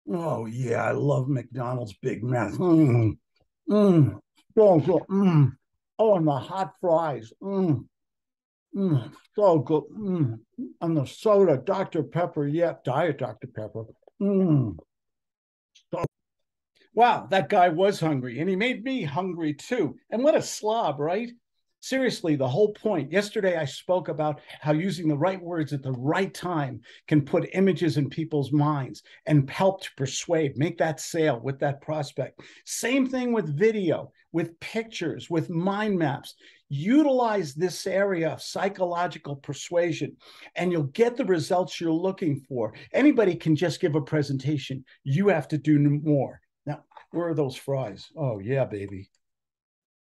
Oh yeah, I love McDonald's Big Mac. So good. Oh, and the hot fries. So good. And the soda, Dr. Pepper. Yeah, Diet Dr. Pepper. Mm. So, wow, that guy was hungry, and he made me hungry too. And what a slob, right? Seriously, the whole point. Yesterday, I spoke about how using the right words at the right time can put images in people's minds and help to persuade, make that sale with that prospect. Same thing with video, with pictures, with mind maps. Utilize this area of psychological persuasion, and you'll get the results you're looking for. Anybody can just give a presentation. You have to do more. Now, where are those fries? Oh, yeah, baby.